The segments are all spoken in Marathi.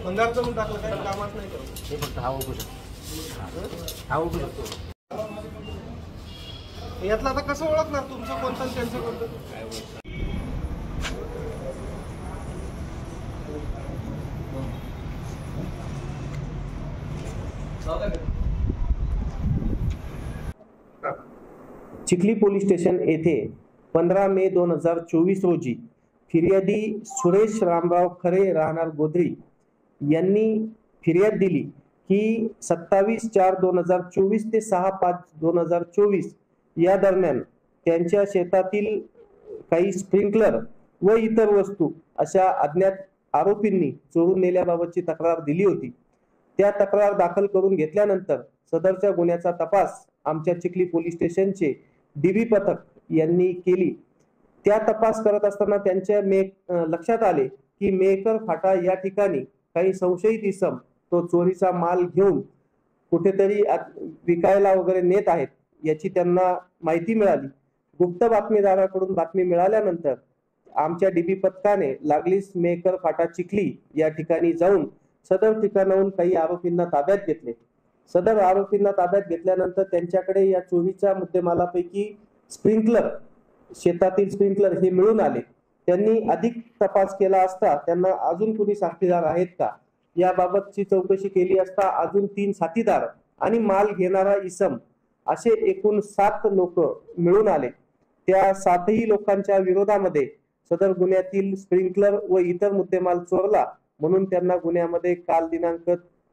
भंगार करून टाकलं, काही कामात नाही करत. हे फक्त हा ओळखू शकतो, हा ओळखू शकतो. यातलं आता कसं ओळखणार तुमचं कोणतं आणि त्यांचं कोणतं? चिखली पोलीस स्टेशन येथे 15 मे 2024 रोजी फिर्यादी सुरेश रामराव खरे राहणार गोधरी यांनी फिर्याद दिली की 27/4/2024 ते 6/5/2024 या दरम्यान त्यांच्या शेतातील काही स्प्रिंकलर व इतर वस्तू अशा अज्ञात आरोपींनी चोरून नेल्याबाबतची तक्रार दिली होती. त्या तक्रार दाखल करून घेतल्यानंतर सदरच्या गुन्ह्याचा तपास आमच्या चिखली पोलीस स्टेशनचे डीबी पथक यांनी केली. त्या तपास करत असताना त्यांच्या लक्षात आले की मेकर फाटा या ठिकाणी काही संशयित इसम तो चोरीचा माल घेऊन कुठेतरी विकायला वगैरे नेत आहेत याची त्यांना माहिती मिळाली. गुप्त बातमीदाराकडून बातमी मिळाल्यानंतर आमच्या डीबी पथकाने लागलीच मेकर फाटा चिखली या ठिकाणी जाऊन सदर ठिकाणाहून काही आरोपींना ताब्यात घेतले. सदर आरोपींना ताब्यात घेतल्यानंतर त्यांच्याकडे या चोरीच्या मुद्देमालापैकी स्प्रिंकलर, शेतातील स्प्रिंकलर हे मिळून आले. त्यांनी अधिक तपास केला असता त्यांना अजून कुणी साथीदार आहेत का याबाबतची चौकशी केली असता अजून 3 साथीदार आणि माल घेणारा इसम असे एकूण 7 लोक मिळून आले. त्या 7ही लोकांच्या विरोधामध्ये सदर गुन्ह्यातील स्प्रिंकलर व इतर मुद्देमाल चोरला म्हणून त्यांना गुन्ह्यामध्ये काल दिनांक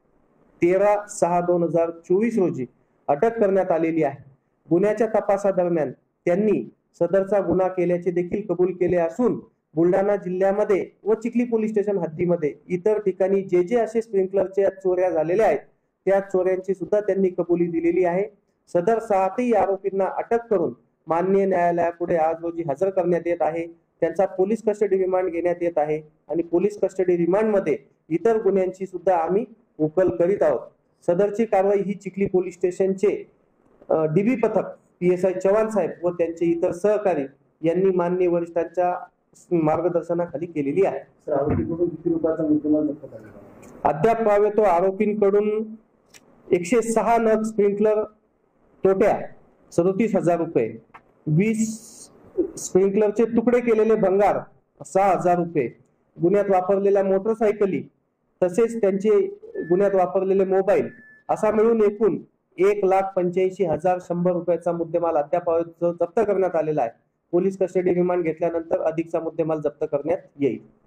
13/6/2024 रोजी अटक करण्यात आलेली आहे. गुन्ह्याच्या तपासादरम्यान त्यांनी सदरचा गुन्हा केल्याचे देखील कबूल केले असून बुलढाणा जिल्ह्यामध्ये व चिखली पोलीस स्टेशन हद्दीमध्ये इतर ठिकाणी जे असे स्प्रिंकलरच्या चोऱ्या झालेल्या आहेत त्या चोऱ्यांची सुद्धा त्यांनी कबुली दिलेली आहे. सदर 7ही आरोपींना अटक करून माननीय न्यायालयापुढे आज रोजी हजर करण्यात येत आहे. त्यांचा पोलीस कस्टडी रिमांड घेण्यात येत आहे आणि पोलीस कस्टडी रिमांड मध्ये इतर गुन्ह्यांची सुद्धा आम्ही उकल करीत आहोत. सदरची कारवाई ही चिखली पोलीस स्टेशनचे डीबी पथक PSI चव्हाण साहेब व त्यांचे इतर सहकारी यांनी माननीय वरिष्ठांच्या मार्गदर्शनाखाली केलेली आहे. आरोपीकडून किती रुपयाचा मुद्देमाल जप्त करण्यात आला? अद्याप पाहावे तो आरोपींकडून 106 नग स्प्रिंकलर तोट्या 37,000 रुपये, 20 स्प्रिंकलरचे तुकडे केलेले भंगार 6,000 रुपये, गुन्ह्यात वापरलेल्या मोटरसायकली तसेच त्यांचे गुन्ह्यात वापरलेले मोबाईल असा मिळून एकूण 1,85,100 रुपयाचा मुद्देमाल अद्याप जप्त करण्यात आलेला आहे. पोलीस कस्टडी रिमांड घेतल्यानंतर अधिकचा मुद्देमाल जप्त करण्यात येईल.